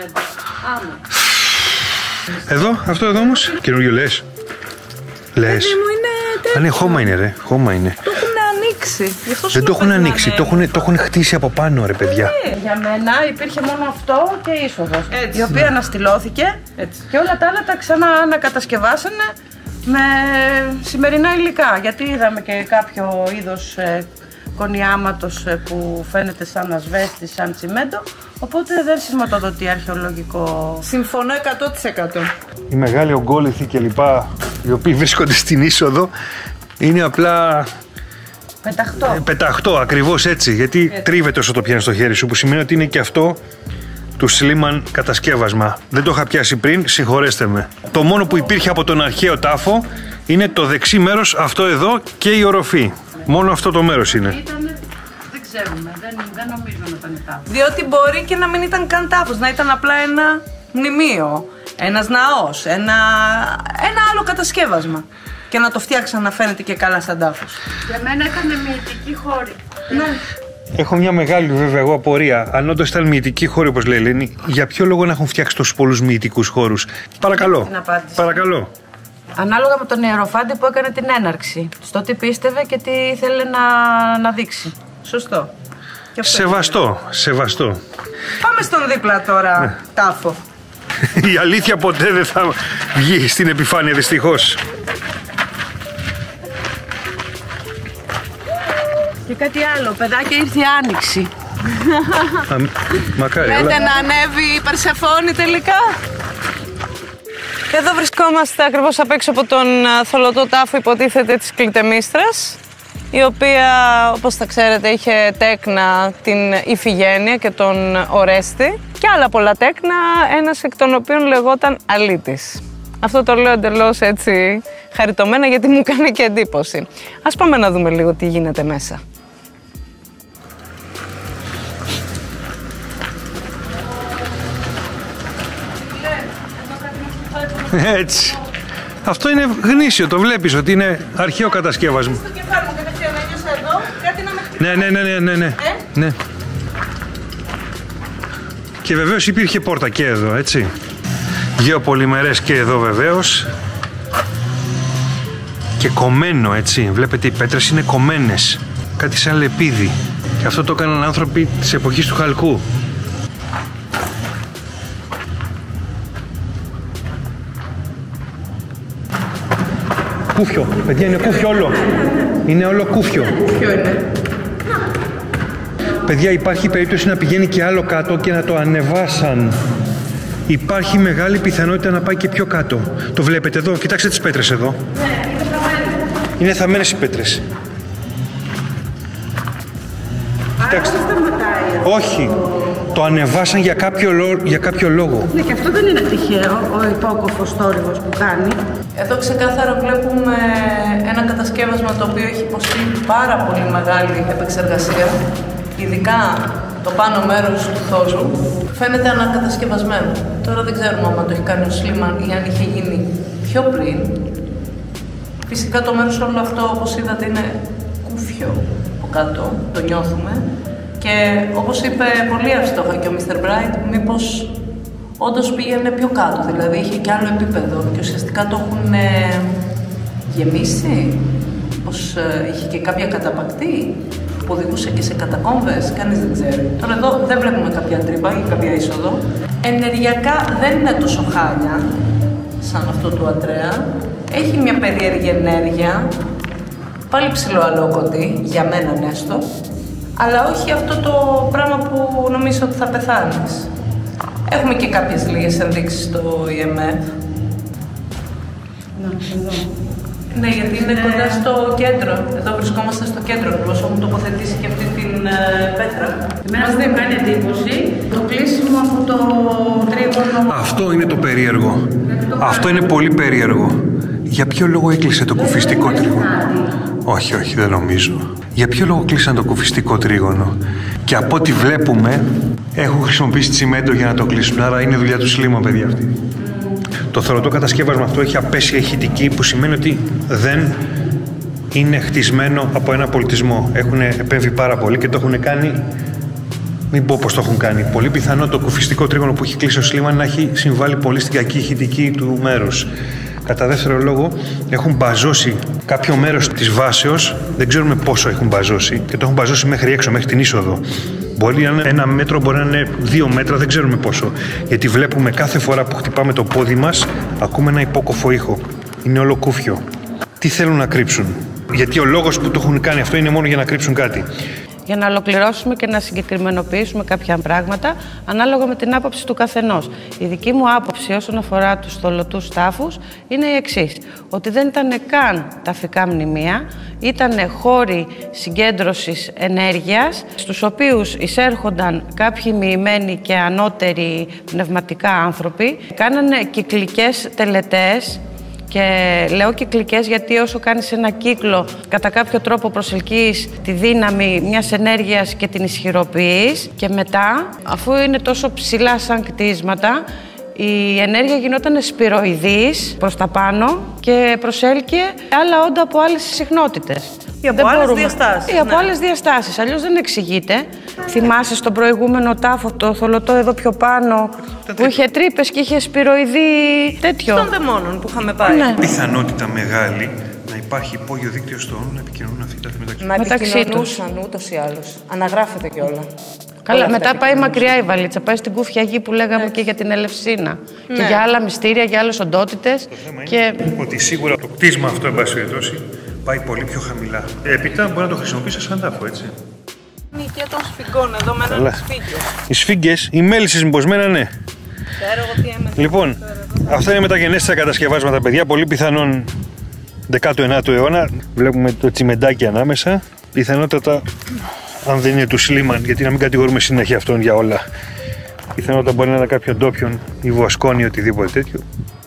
Εδώ, αυτό εδώ όμως, καινούριο λες. Λες. Αν είναι χώμα είναι ρε, χώμα είναι. Το έχουν ανοίξει. Δεν το έχουν ανοίξει, το έχουν, το έχουν χτίσει από πάνω ρε παιδιά. Ε, για μένα υπήρχε μόνο αυτό και η είσοδος, η οποία ναι. αναστηλώθηκε έτσι. Και όλα τα άλλα τα ξανά ανακατασκευάσανε με σημερινά υλικά. Γιατί είδαμε και κάποιο είδος ε, κονιάματος ε, που φαίνεται σαν ασβέστη, σαν τσιμέντο. Οπότε δεν σηματοδοτεί αρχαιολογικό. Συμφωνώ εκατό τοις εκατό. Οι μεγάλοι ογκόληθοι και λοιπά, οι οποίοι βρίσκονται στην είσοδο, είναι απλά πεταχτό. Ε, πεταχτό, ακριβώς έτσι. Γιατί έτσι. Τρίβεται όσο το πιάνει στο χέρι σου, που σημαίνει ότι είναι και αυτό του Σλίμαν κατασκεύασμα. Δεν το είχα πιάσει πριν, συγχωρέστε με. Το μόνο που υπήρχε από τον αρχαίο τάφο είναι το δεξί μέρος, αυτό εδώ και η οροφή. Μόνο αυτό το μέρος είναι. Ήτανε, δεν ξέρουμε, δεν, δεν νομίζω να ήταν τάφος. Διότι μπορεί και να μην ήταν καν τάφος, να ήταν απλά ένα μνημείο, ένας ναός, ένα, ένα άλλο κατασκεύασμα. Και να το φτιάξαν να φαίνεται και καλά σαν τάφος. Για μένα ήταν μυητική χώρη. Ναι. Έχω μια μεγάλη βέβαια εγώ απορία. Αν όντως ήταν μυητική χώρη, όπως λέει η Ελένη, για ποιο λόγο να έχουν φτιάξει τόσους πολλούς μυητικούς χώρους? Παρακαλώ. Παρακαλώ. Ανάλογα με τον ιεροφάντη που έκανε την έναρξη. Στο τι πίστευε και τι ήθελε να, να δείξει. Σωστό. Σεβαστό, σεβαστό. Πάμε στον δίπλα τώρα, ναι. Τάφο. Η αλήθεια ποτέ δεν θα βγει στην επιφάνεια, δυστυχώς. Και κάτι άλλο, παιδάκια, ήρθε η άνοιξη. Α, μακάρι. Λέτε αλλά... να ανέβει η Περσεφόνη τελικά. Εδώ βρισκόμαστε ακριβώς απ' έξω από τον θολωτό τάφο, υποτίθεται, της Κλητεμίστρας, η οποία, όπως θα ξέρετε, είχε τέκνα την Ιφηγένεια και τον Ορέστη και άλλα πολλά τέκνα, ένας εκ των οποίων λεγόταν Αλήτης. Αυτό το λέω εντελώς έτσι χαριτωμένα, γιατί μου κάνει και εντύπωση. Ας πάμε να δούμε λίγο τι γίνεται μέσα. Έτσι. Αυτό είναι γνήσιο, το βλέπεις ότι είναι αρχαίο κατασκεύασμα. Στο κεφάλι μου κατευθείαν ένιωσα εδώ, κάτι να με χτυπήσει. Ναι, ναι, ναι, ναι, ναι. Ε? ναι. Και βεβαίως υπήρχε πόρτα και εδώ, έτσι. Γεωπολιμερές και εδώ βεβαίως. Και κομμένο, έτσι. Βλέπετε οι πέτρες είναι κομμένες. Κάτι σαν λεπίδι. Και αυτό το έκαναν άνθρωποι της εποχής του Χαλκού. Κούφιο, παιδιά, είναι κούφιο όλο. Είναι όλο κούφιο. Ποιο είναι? Παιδιά, υπάρχει περίπτωση να πηγαίνει και άλλο κάτω και να το ανεβάσαν. Υπάρχει μεγάλη πιθανότητα να πάει και πιο κάτω. Το βλέπετε εδώ, κοιτάξτε τις πέτρες εδώ. Ναι, είναι θαμμένες. Είναι θαμμένες οι πέτρες. Κοιτάξτε. Όχι. Το ανεβάσαν για κάποιο, λό... για κάποιο λόγο. Ναι, και αυτό δεν είναι τυχαίο, ο υπόκοφος θόρυβος που κάνει. Εδώ ξεκάθαρα βλέπουμε ένα κατασκεύασμα το οποίο έχει υποστεί πάρα πολύ μεγάλη επεξεργασία. Ειδικά το πάνω μέρος του θόζου φαίνεται ανακατασκευασμένο. Τώρα δεν ξέρουμε αν το έχει κάνει ο Σλίμαν ή αν είχε γίνει πιο πριν. Φυσικά το μέρος όλο αυτό, όπως είδατε, είναι κούφιο από κάτω, το νιώθουμε. Και όπως είπε πολύ εύστοχα και ο μίστερ Bright, μήπως όντως πήγαινε πιο κάτω, δηλαδή είχε και άλλο επίπεδο και ουσιαστικά το έχουν ε, γεμίσει, πως ε, είχε και κάποια καταπακτή που οδηγούσε και σε κατακόμβες, κανείς δεν ξέρει. Τώρα εδώ δεν βλέπουμε κάποια τρύπα ή κάποια είσοδο. Ενεργειακά δεν είναι τόσο χάλια σαν αυτό του Ατρέα. Έχει μια περίεργη ενέργεια, πάλι ψιλοαλόκοτη, για μένα έστω, αλλά όχι αυτό το πράγμα που νομίζω ότι θα πεθάνεις. Έχουμε και κάποιες λίγες ενδείξεις στο ι εμ εφ. Να, εδώ. Ναι, γιατί είναι κοντά στο κέντρο. Εδώ βρισκόμαστε στο κέντρο, ακριβώς έχουν τοποθετήσει και αυτή την ε, πέτρα. Εμένα δεν κάνει εντύπωση το κλείσιμο από το τρίγωνο. Αυτό είναι το περίεργο. Αυτό είναι πολύ περίεργο. Για ποιο λόγο έκλεισε το κουφιστικό τρίγωνο? Όχι, όχι, δεν νομίζω. Για ποιο λόγο κλείσαν το κουφιστικό τρίγωνο? Και από ό,τι βλέπουμε, έχουν χρησιμοποιήσει τσιμέντο για να το κλείσουν. Άρα είναι δουλειά του Σλίμαν, παιδιά, αυτή. Το θωρωτό κατασκεύασμα αυτό έχει απέσια ηχητική, που σημαίνει ότι δεν είναι χτισμένο από ένα πολιτισμό. Έχουν επέμβει πάρα πολύ και το έχουν κάνει. Μην πω πως το έχουν κάνει. Πολύ πιθανό το κουφιστικό τρίγωνο που έχει κλείσει ο Σλίμαν να έχει συμβάλει πολύ στην κακή ηχητική του μέρους. Κατά δεύτερο λόγο, έχουν μπαζώσει κάποιο μέρος της βάσεως, δεν ξέρουμε πόσο έχουν μπαζώσει, και το έχουν μπαζώσει μέχρι έξω, μέχρι την είσοδο. Μπορεί να είναι ένα μέτρο, μπορεί να είναι δύο μέτρα, δεν ξέρουμε πόσο. Γιατί βλέπουμε κάθε φορά που χτυπάμε το πόδι μας, ακούμε ένα υπόκοφο ήχο. Είναι όλο κούφιο. Τι θέλουν να κρύψουν? Γιατί ο λόγος που το έχουν κάνει αυτό είναι μόνο για να κρύψουν κάτι. Για να ολοκληρώσουμε και να συγκεκριμενοποιήσουμε κάποια πράγματα ανάλογα με την άποψη του καθενός. Η δική μου άποψη όσον αφορά τους θολωτούς τάφους είναι η εξής. Ότι δεν ήταν καν ταφικά μνημεία, ήταν χώροι συγκέντρωσης ενέργειας, στους οποίους εισέρχονταν κάποιοι μοιημένοι και ανώτεροι πνευματικά άνθρωποι, κάνανε κυκλικές τελετές Και λέω κυκλικές γιατί όσο κάνεις ένα κύκλο, κατά κάποιο τρόπο προσελκύεις τη δύναμη μιας ενέργειας και την ισχυροποιείς. Και μετά, αφού είναι τόσο ψηλά σαν κτίσματα, η ενέργεια γινόταν σπυροειδής προς τα πάνω και προσέλκυε άλλα όντα από άλλες συχνότητες. Ή από άλλες διαστάσεις. Ή από ναι. άλλες διαστάσεις, αλλιώς δεν εξηγείται. Ναι. Θυμάσαι στον προηγούμενο τάφο, το θολωτό εδώ πιο πάνω, που είχε τρύπες και είχε σπυροειδή τέτοιο. Των δαιμόνων που είχαμε πάει. Ναι. Πιθανότητα μεγάλη να υπάρχει υπόγειο δίκτυο στο όνο να επικοινωνούν αυτοί τα μεταξύ τους. Μα επικοινωνούσαν ούτως ή άλλως. Αναγράφεται κιόλα. Καλά, μετά πάει μακριά η βαλίτσα. Πάει στην Κούφια Γη που λέγαμε ναι. και για την Ελευσίνα. Ναι. Και για άλλα μυστήρια, για άλλες οντότητες. Το θέμα και... είναι ότι σίγουρα το κτίσμα αυτό, εν πάση περιπτώσει, πάει πολύ πιο χαμηλά. Έπειτα μπορεί να το χρησιμοποιήσει σαν τάφο, έτσι. Είναι η οικία των σφυγγών εδώ με έναν σφίγγιο. Οι σφίγγες, οι μέλισσες μυμποσμένα, ναι. Ξέρω εγώ τι έμενε. Λοιπόν, αυτά είναι μεταγενέστερα κατασκευάσματα, παιδιά. Πολύ πιθανόν δέκατο ενάτο αιώνα. Βλέπουμε το τσιμεντάκι ανάμεσα. Πιθανότατα, αν δεν είναι του Σλίμαν, γιατί να μην κατηγορούμε συνέχεια αυτόν για όλα. Πιθανότατα μπορεί να είναι κάποιον ντόπιον ή Βοσκόνη ή οτιδήποτε τέτοιο.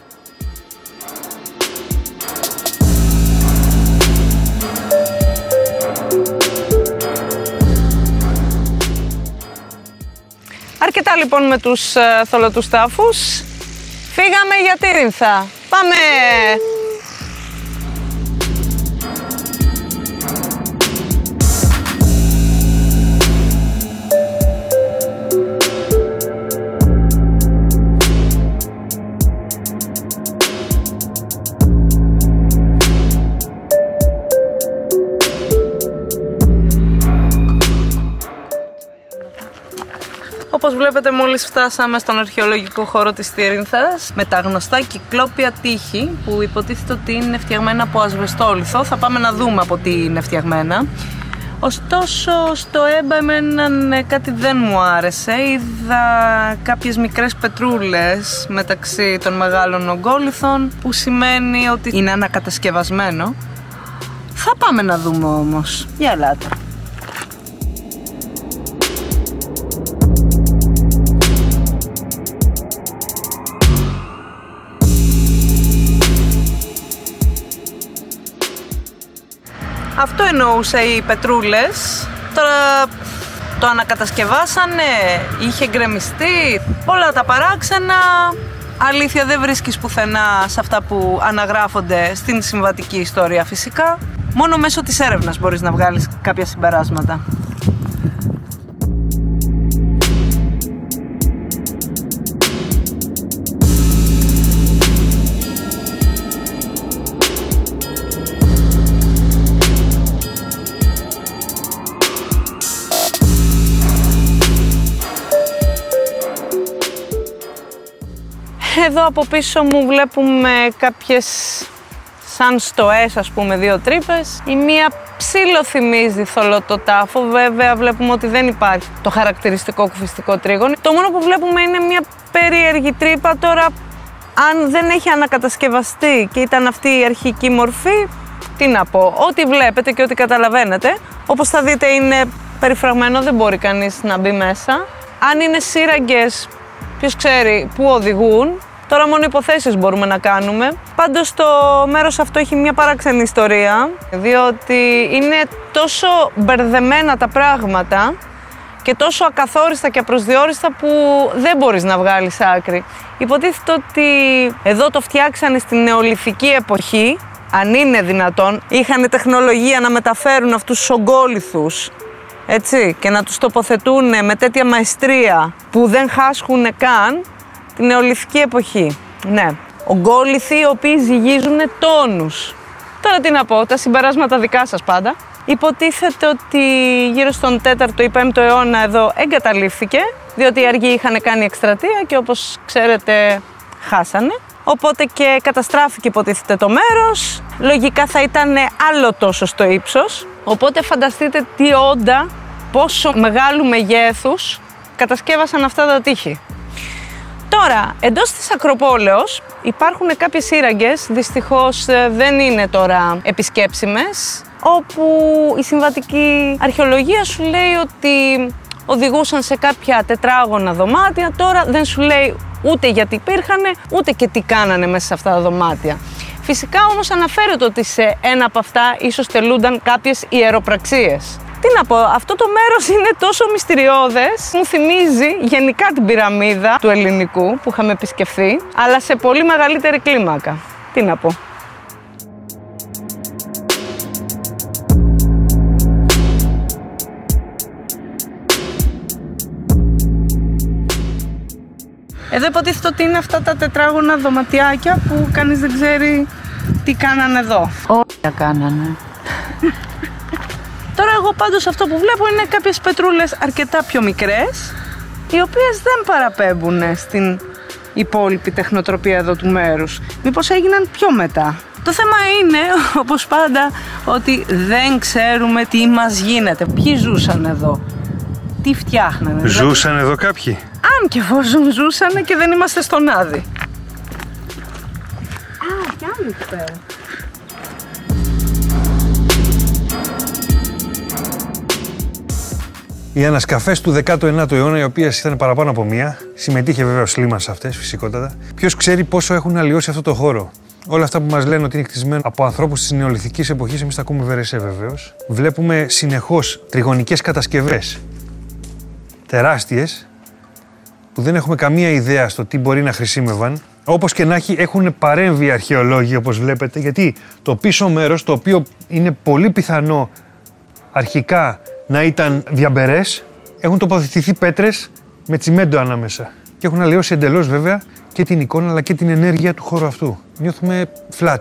Αρκετά λοιπόν με τους uh, θολωτούς τάφους. Φύγαμε για Τύρινθα. Πάμε! Όπως βλέπετε, μόλις φτάσαμε στον αρχαιολογικό χώρο της Τύρινθας με τα γνωστά κυκλόπια τείχη που υποτίθεται ότι είναι φτιαγμένα από ασβεστόλιθο. Θα πάμε να δούμε από τι είναι φτιαγμένα. Ωστόσο, στο έμπα εμένα κάτι δεν μου άρεσε. Είδα κάποιες μικρές πετρούλες μεταξύ των μεγάλων ογκόλιθων, που σημαίνει ότι είναι ανακατασκευασμένο. Θα πάμε να δούμε όμως. Για ελάτε. Αυτό εννοούσε οι πετρούλες. Τώρα το ανακατασκευάσανε, είχε γκρεμιστεί, όλα τα παράξενα. Αλήθεια δεν βρίσκεις πουθενά σε αυτά που αναγράφονται στην συμβατική ιστορία φυσικά. Μόνο μέσω της έρευνας μπορείς να βγάλεις κάποια συμπεράσματα. Εδώ από πίσω μου βλέπουμε κάποιες σαν στοές, ας πούμε, δύο τρύπες. Η μία ψήλο θυμίζει θολωτό τάφο, βέβαια βλέπουμε ότι δεν υπάρχει το χαρακτηριστικό κουφιστικό τρίγωνο. Το μόνο που βλέπουμε είναι μια περίεργη τρύπα. Τώρα, αν δεν έχει ανακατασκευαστεί και ήταν αυτή η αρχική μορφή, τι να πω, ό,τι βλέπετε και ό,τι καταλαβαίνετε, όπως θα δείτε είναι περιφραγμένο, δεν μπορεί κανείς να μπει μέσα. Αν είναι σύραγγες, ποιος ξέρει πού οδηγούν. Τώρα μόνο υποθέσεις μπορούμε να κάνουμε. Πάντως το μέρος αυτό έχει μια παράξενη ιστορία, διότι είναι τόσο μπερδεμένα τα πράγματα και τόσο ακαθόριστα και απροσδιόριστα που δεν μπορείς να βγάλεις άκρη. Υποτίθεται ότι εδώ το φτιάξανε στην νεολιθική εποχή, αν είναι δυνατόν. Είχαν τεχνολογία να μεταφέρουν αυτούς τους ογκόλιθους, έτσι, και να τους τοποθετούν με τέτοια μαεστρία που δεν χάσχουν καν την νεολιθική εποχή. Ναι, ογκόλιθοι οι οποίοι ζυγίζουν τόνους. Τώρα τι να πω, τα συμπεράσματα δικά σας πάντα. Υποτίθεται ότι γύρω στον τέταρτο ή πέμπτο αιώνα εδώ εγκαταλείφθηκε, διότι οι Αργοί είχαν κάνει εκστρατεία και όπως ξέρετε χάσανε. Οπότε και καταστράφηκε υποτίθεται το μέρος. Λογικά θα ήταν άλλο τόσο στο ύψος. Οπότε φανταστείτε τι όντα, πόσο μεγάλου μεγέθους κατασκεύασαν αυτά τα τείχη. Τώρα, εντός της Ακροπόλεως υπάρχουν κάποιες σύραγγες, δυστυχώς δεν είναι τώρα επισκέψιμες, όπου η συμβατική αρχαιολογία σου λέει ότι οδηγούσαν σε κάποια τετράγωνα δωμάτια. Τώρα δεν σου λέει ούτε γιατί υπήρχαν, ούτε και τι κάνανε μέσα σε αυτά τα δωμάτια. Φυσικά όμως αναφέρεται ότι σε ένα από αυτά ίσως τελούνταν κάποιες ιεροπραξίες. Τι να πω, αυτό το μέρος είναι τόσο μυστηριώδες, μου θυμίζει γενικά την πυραμίδα του ελληνικού που είχαμε επισκεφθεί, αλλά σε πολύ μεγαλύτερη κλίμακα. Τι να πω. Εδώ υποτίθεται ότι είναι αυτά τα τετράγωνα δωματιάκια που κανείς δεν ξέρει τι κάνανε εδώ. Όλα κάνανε. Τώρα εγώ πάντως αυτό που βλέπω είναι κάποιες πετρούλες αρκετά πιο μικρές, οι οποίες δεν παραπέμπουν στην υπόλοιπη τεχνοτροπία εδώ του μέρους. Μήπως έγιναν πιο μετά. Το θέμα είναι, όπως πάντα, ότι δεν ξέρουμε τι μας γίνεται. Ποιοι ζούσαν εδώ, τι φτιάχνανε. Ζούσαν δηλαδή εδώ κάποιοι. Αν και εφόσον ζούσανε και δεν είμαστε στον Άδη. Α, κι άλλοι εκεί πέρα. Οι ανασκαφές του δέκατου ενάτου αιώνα, οι οποίες ήταν παραπάνω από μία, συμμετείχε βέβαια ο Σλίμαν σε αυτές, φυσικότατα. Ποιος ξέρει πόσο έχουν αλλοιώσει αυτό το χώρο. Όλα αυτά που μας λένε ότι είναι χτισμένο από ανθρώπους της νεολιθικής εποχής, εμείς τα ακούμε βερεσέ βεβαίως. Βλέπουμε συνεχώς τριγωνικές κατασκευές, τεράστιες, που δεν έχουμε καμία ιδέα στο τι μπορεί να χρησιμεύαν. Όπως και να έχει, έχουν παρέμβει οι αρχαιολόγοι, όπως βλέπετε, γιατί το πίσω μέρος, το οποίο είναι πολύ πιθανό αρχικά να ήταν διαμπερές, έχουν τοποθετηθεί πέτρες με τσιμέντο ανάμεσα. Και έχουν αλλοιώσει εντελώς βέβαια και την εικόνα αλλά και την ενέργεια του χώρου αυτού. Νιώθουμε flat.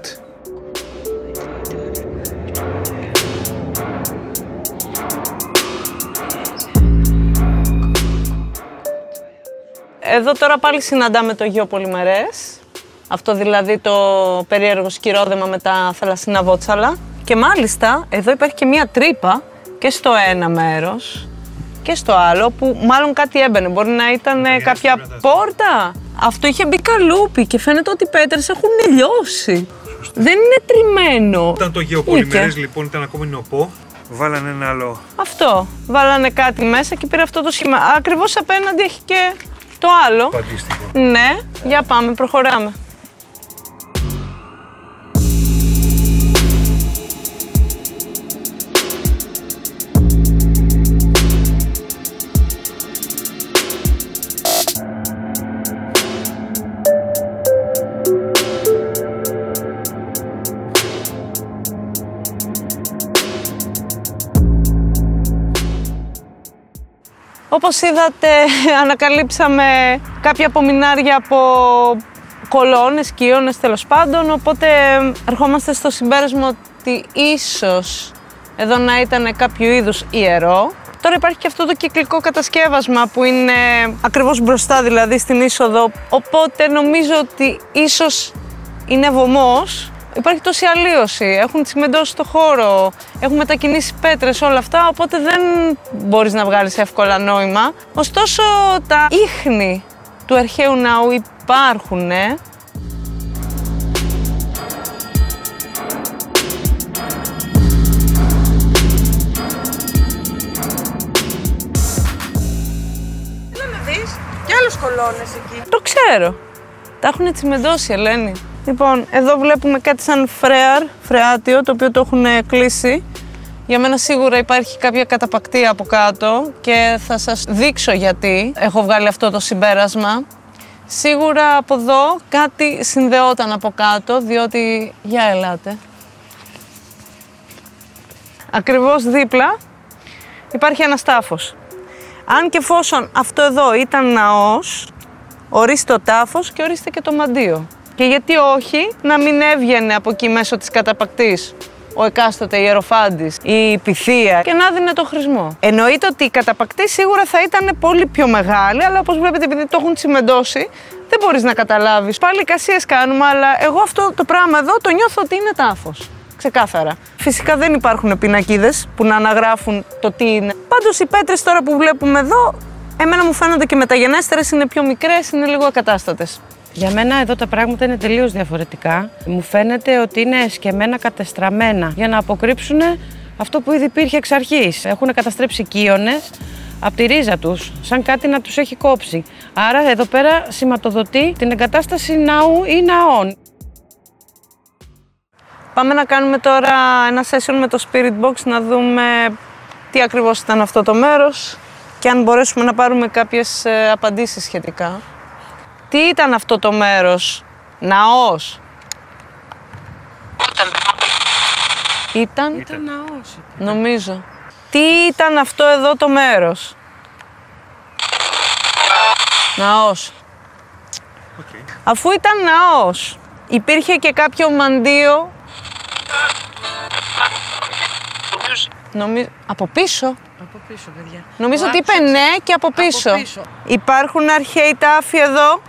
Εδώ τώρα πάλι συναντάμε το γεωπολυμερές, αυτό δηλαδή το περίεργο σκυρόδεμα με τα θαλασσινά βότσαλα. Και μάλιστα εδώ υπάρχει και μία τρύπα και στο ένα μέρος και στο άλλο που μάλλον κάτι έμπαινε. Μπορεί να ήταν κάποια πόρτα. Αυτό είχε μπει καλούπι και φαίνεται ότι οι πέτρες έχουν λιώσει. Σωστά. Δεν είναι τριμμένο. Όταν το γεωπολυμερές λοιπόν ήταν ακόμη νοπό, βάλανε ένα άλλο. Αυτό. Βάλανε κάτι μέσα και πήρε αυτό το σχήμα. Ακριβώς απέναντι έχει και το άλλο. Πατήστικο. Ναι, για πάμε, προχωράμε. Όπως είδατε, ανακαλύψαμε κάποια απομεινάρια από κολόνες, κοιώνες τέλος πάντων, οπότε ερχόμαστε στο συμπέρασμα ότι ίσως εδώ να ήταν κάποιο είδους ιερό. Τώρα υπάρχει και αυτό το κυκλικό κατασκεύασμα που είναι ακριβώς μπροστά, δηλαδή στην είσοδο, οπότε νομίζω ότι ίσως είναι βωμός. Υπάρχει τόση αλλίωση, έχουν τσιμεντώσει το χώρο, έχουν μετακινήσει πέτρες, όλα αυτά, οπότε δεν μπορείς να βγάλεις εύκολα νόημα. Ωστόσο, τα ίχνη του αρχαίου ναού υπάρχουν. Ε. Έλα να δεις, κι άλλους κολόνες εκεί. Το ξέρω, τα έχουν τσιμεντώσει, Ελένη. Λοιπόν, εδώ βλέπουμε κάτι σαν φρέαρ, φρεάτιο, το οποίο το έχουν κλείσει. Για μένα σίγουρα υπάρχει κάποια καταπακτία από κάτω και θα σας δείξω γιατί έχω βγάλει αυτό το συμπέρασμα. Σίγουρα από εδώ κάτι συνδεόταν από κάτω, διότι... Για ελάτε. Ακριβώς δίπλα υπάρχει ένας τάφος. Αν και εφόσον αυτό εδώ ήταν ναός, ορίστε ο τάφος και ορίστε και το μαντίο. Και γιατί όχι να μην έβγαινε από εκεί μέσω της καταπακτής ο εκάστοτε ιεροφάντης ή η πυθία και να δίνε το χρησμό. Εννοείται ότι η καταπακτή σίγουρα θα ήταν πολύ πιο μεγάλη, αλλά όπως βλέπετε επειδή το έχουν τσιμεντώσει, δεν μπορείς να καταλάβεις. Πάλι εικασίες κάνουμε, αλλά εγώ αυτό το πράγμα εδώ το νιώθω ότι είναι τάφος. Ξεκάθαρα. Φυσικά δεν υπάρχουν πινακίδες που να αναγράφουν το τι είναι. Πάντως οι πέτρες τώρα που βλέπουμε εδώ, εμένα μου φαίνονται και μεταγενέστερες, είναι πιο μικρές, είναι λίγο ακατάστατες. Για μένα εδώ τα πράγματα είναι τελείως διαφορετικά. Μου φαίνεται ότι είναι σκεμμένα, κατεστραμμένα για να αποκρύψουν αυτό που ήδη υπήρχε εξ αρχής. Έχουν καταστρέψει κύονες από τη ρίζα τους, σαν κάτι να τους έχει κόψει. Άρα εδώ πέρα σηματοδοτεί την εγκατάσταση ναού ή ναών. Πάμε να κάνουμε τώρα ένα session με το Spirit Box, να δούμε τι ακριβώς ήταν αυτό το μέρος και αν μπορέσουμε να πάρουμε κάποιες ε, απαντήσεις σχετικά. Τι ήταν αυτό το μέρος? Ναός? Ήταν... Ήταν ναός. Νομίζω. Τι ήταν αυτό εδώ το μέρος? Ναός. Okay. Αφού ήταν ναός, υπήρχε και κάποιο μαντίο. Νομίζω... Από πίσω. Από πίσω, παιδιά. Νομίζω Ο ότι είπε άξιος... ναι και από πίσω. από πίσω. Υπάρχουν αρχαίοι τάφοι εδώ.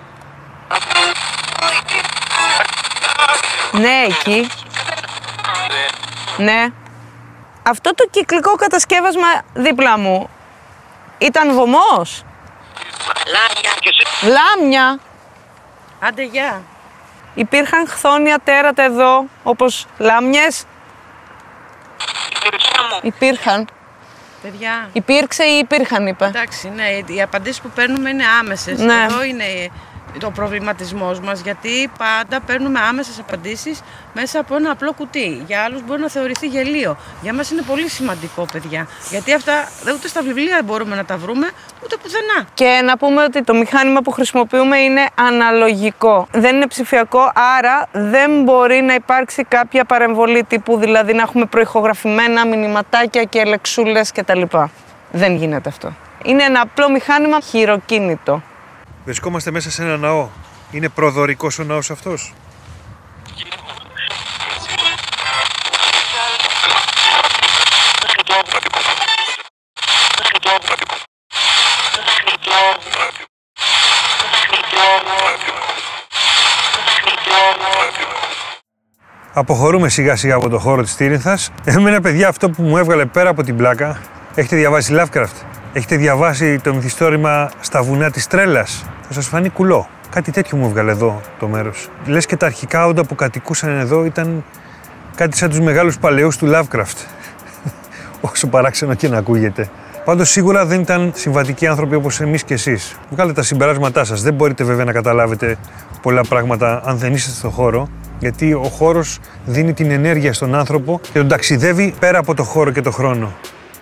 Ναι, εκεί. Ναι. Αυτό το κυκλικό κατασκεύασμα δίπλα μου ήταν βωμός? Λάμια. Άντε, γεια. Υπήρχαν χθόνια τέρατα εδώ, όπως λάμιες? Υπήρχαν. Παιδιά. Υπήρξε ή υπήρχαν, είπε. Εντάξει, ναι, οι απαντήσεις που παίρνουμε είναι άμεσες. Ναι. Εδώ είναι το προβληματισμός μας, γιατί πάντα παίρνουμε άμεσες απαντήσεις μέσα από ένα απλό κουτί. Για άλλους μπορεί να θεωρηθεί γελίο. Για μας είναι πολύ σημαντικό, παιδιά. Γιατί αυτά ούτε στα βιβλία μπορούμε να τα βρούμε, ούτε πουθενά. Και να πούμε ότι το μηχάνημα που χρησιμοποιούμε είναι αναλογικό. Δεν είναι ψηφιακό, άρα δεν μπορεί να υπάρξει κάποια παρεμβολή τύπου, δηλαδή να έχουμε προηχογραφημένα μηνυματάκια και λεξούλες κτλ. Δεν γίνεται αυτό. Είναι ένα απλό μηχάνημα χειροκίνητο. Βρισκόμαστε μέσα σε ένα ναό. Είναι προδωρικός ο ναός αυτός? Αποχωρούμε σιγά σιγά από το χώρο της Τύρινθας. Εμένα, παιδιά, αυτό που μου έβγαλε πέρα από την πλάκα, έχετε διαβάσει Lovecraft? Έχετε διαβάσει το μυθιστόρημα «Στα βουνά της τρέλας»? Θα σας φανεί κουλό. Κάτι τέτοιο μου έβγαλε εδώ το μέρος. Λες και τα αρχικά όντα που κατοικούσαν εδώ ήταν κάτι σαν τους μεγάλους παλαιούς του Lovecraft. Όσο παράξενο και να ακούγεται. Πάντως σίγουρα δεν ήταν συμβατικοί άνθρωποι όπως εμείς και εσείς. Βγάλετε τα συμπεράσματά σας. Δεν μπορείτε βέβαια να καταλάβετε πολλά πράγματα αν δεν είστε στο χώρο, γιατί ο χώρος δίνει την ενέργεια στον άνθρωπο και τον ταξιδεύει πέρα από το χώρο και το χρόνο.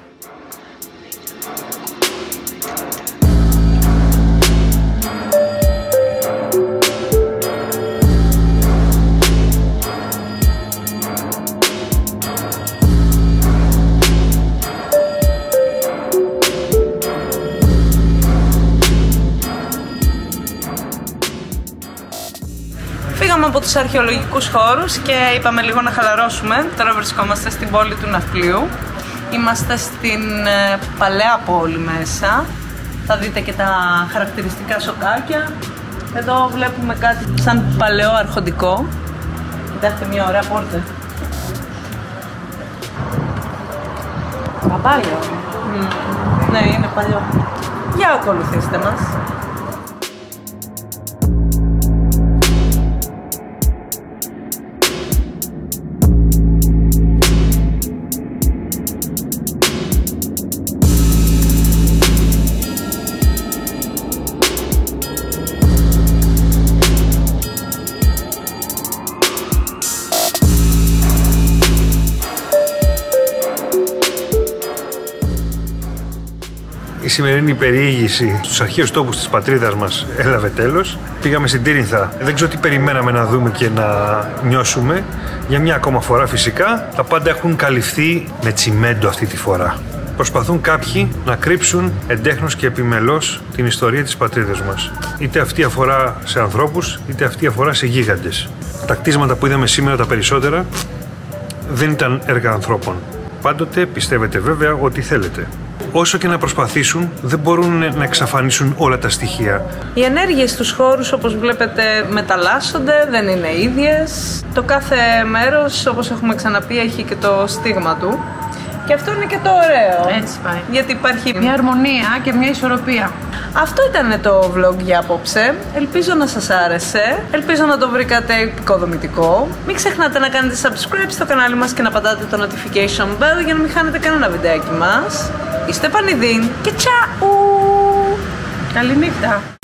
Φύγαμε από τους αρχαιολογικούς χώρους και είπαμε λίγο να χαλαρώσουμε. Τώρα βρισκόμαστε στην πόλη του Ναυπλίου. Είμαστε στην ε, παλαιά πόλη μέσα. Θα δείτε και τα χαρακτηριστικά σοκάκια. Εδώ βλέπουμε κάτι σαν παλαιό αρχοντικό. Κοιτάξτε, μια ωραία πόρτα. Παπάλιο. Mm. Ναι, είναι παλιό. Για ακολουθήστε μας. Η σημερινή περιήγηση στους αρχαίους τόπους της πατρίδας μας έλαβε τέλος. Πήγαμε στην Τύρινθα. Δεν ξέρω τι περιμέναμε να δούμε και να νιώσουμε. Για μια ακόμα φορά φυσικά τα πάντα έχουν καλυφθεί με τσιμέντο αυτή τη φορά. Προσπαθούν κάποιοι να κρύψουν εντέχνος και επιμελώς την ιστορία της πατρίδας μας. Είτε αυτή αφορά σε ανθρώπους, είτε αυτή αφορά σε γίγαντες. Τα κτίσματα που είδαμε σήμερα τα περισσότερα δεν ήταν έργα ανθρώπων. Πάντοτε πιστεύετε βέβαια ότι θέλετε. Όσο και να προσπαθήσουν, δεν μπορούν να εξαφανίσουν όλα τα στοιχεία. Οι ενέργειες στους χώρους, όπως βλέπετε, μεταλλάσσονται, δεν είναι ίδιες. Το κάθε μέρος, όπως έχουμε ξαναπεί, έχει και το στίγμα του. Και αυτό είναι και το ωραίο. Έτσι πάει. Γιατί υπάρχει μια αρμονία και μια ισορροπία. Αυτό ήταν το vlog για απόψε. Ελπίζω να σας άρεσε. Ελπίζω να το βρήκατε επικοδομητικό. Μην ξεχνάτε να κάνετε subscribe στο κανάλι μας και να πατάτε το notification bell για να μην χάνετε κανένα βιντεάκι μας. Είστε πανηδίν και τσάου! Καληνύχτα!